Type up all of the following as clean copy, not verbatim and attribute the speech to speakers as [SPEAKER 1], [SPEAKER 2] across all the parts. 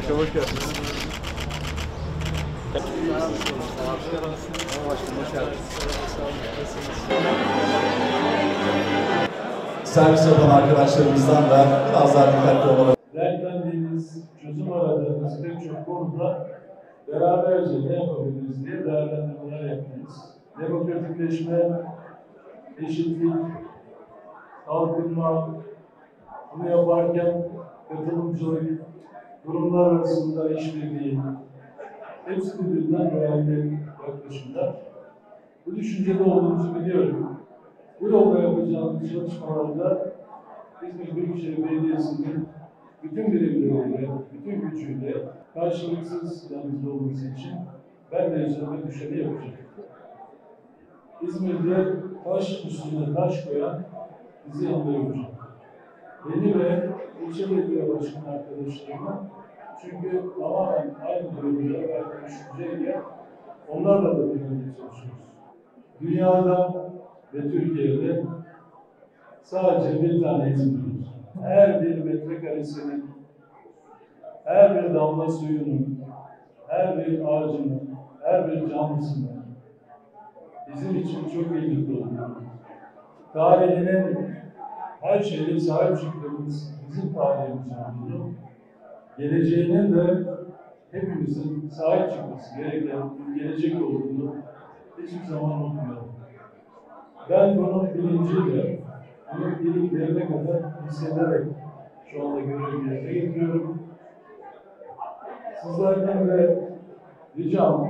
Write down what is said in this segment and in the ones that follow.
[SPEAKER 1] Başkanım hoş geldiniz.
[SPEAKER 2] Servis yapan arkadaşlarımızdan da biraz daha dikkatli olarak.
[SPEAKER 3] Dertlendiğiniz, çözüm aradığınız pek çok konuda beraberce ne yapabiliriz diye değerlendirmeler yaptınız. Demokratikleşme, eşitlik, kalkınma, bunu yaparken katılımcılık, kurumlar arasında işbirliği, hepsi birbirinden değerli yaklaşımlar. Bu düşüncede olduğunuzu biliyorum. Bu yolda yapacağımız çalışmalarda İzmir Büyükşehir Belediyesi'nin bütün birimleriyle, bütün gücüyle karşılıksız yanımızda olması için ben de üzerime düşeni yapacağım. İzmir'de taş üstüne taş koyan bizi yanında olacak. Beni ve ilçe belediye başkanı arkadaşlarımı, çünkü tamamen aynı duyguya ve aynı düşünceyle onlarla da birlikte çalışıyoruz. Dünyada ve Türkiye'de sadece bir tane İzmir var. Her bir metrekaresinin, her bir damla suyunun, her bir ağacının, her bir canlısının bizim için çok kıymetli olduğunu, tarihinin her şeye sahip çıktığımız bizim tarihimiz olduğunu, geleceğinin de hepimizin sahip çıkması gereken bir gelecek olduğunu hiçbir zaman unutmayalım. Ben bunun bilinciyle, bunun iliklerine kadar hissederek şu anda görevimi yerine getiriyorum. Sizlerden de ricam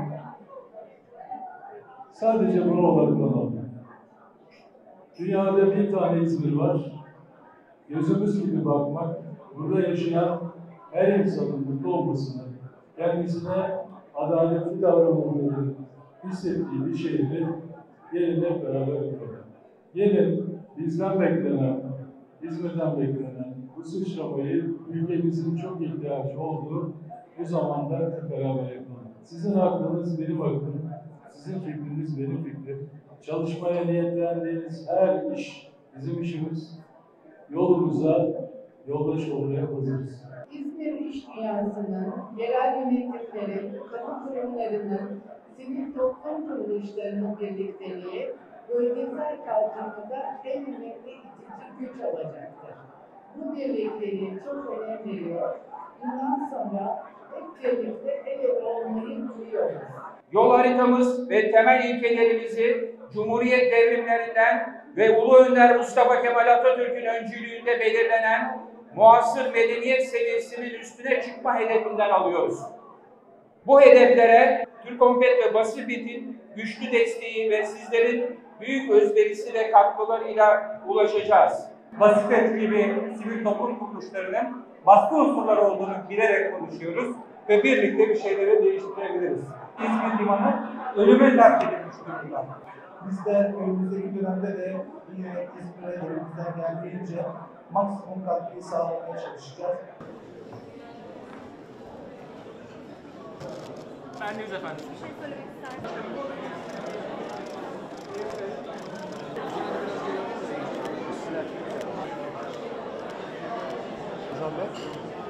[SPEAKER 3] sadece buna odaklanalım. Dünyada bir tane İzmir var. Gözümüz gibi bakmak, burada yaşayan her insanın mutlu olmasını, kendisine adaletli davranıldığını hissettiği bir şehri gelin hep beraber yapalım. Gelin bizden beklenen, İzmir'den beklenen bu sıçramayı ülkemizin çok ihtiyacı olduğu bu zamanda hep beraber yapalım. Sizin aklınız benim aklım, sizin fikriniz benim fikrim. Çalışmaya niyetlendiğiniz her iş bizim işimiz. Yolumuza yoldaş olmaya hazırız.
[SPEAKER 4] İzmir iş dünyasının, yerel yönetimlerin, kamu kurumlarının, sivil toplum kuruluşlarının birlikteliği, bölgesel kalkınmada en önemli itici güç olacaktır. Bu birlikteliğe çok önem veriyor. Bundan sonra hep birlikte el ele olmayı duyuyoruz.
[SPEAKER 5] Yol haritamız ve temel ilkelerimizi Cumhuriyet devrimlerinden ve Ulu Önder Mustafa Kemal Atatürk'ün öncülüğünde belirlenen muasır medeniyet seviyesinin üstüne çıkma hedefinden alıyoruz. Bu hedeflere Türkompet ve Basibit'in güçlü desteği ve sizlerin büyük özverisi ve katkılarıyla ulaşacağız.
[SPEAKER 6] Basibet gibi sivil toplum kuruluşlarının baskı unsurları olduğunu bilerek konuşuyoruz ve birlikte bir şeyleri değiştirebiliriz. İzmir Limanı ölüme terk edilmiş durumda.
[SPEAKER 7] Biz de önümüzdeki dönemde de yine İzmir'e elimizden geldiğince maksimum katkıyı sağlamaya çalışacağız.
[SPEAKER 8] Bendeniz efendim.
[SPEAKER 9] Bir şey söylemek ister misiniz?
[SPEAKER 1] Hocam ben.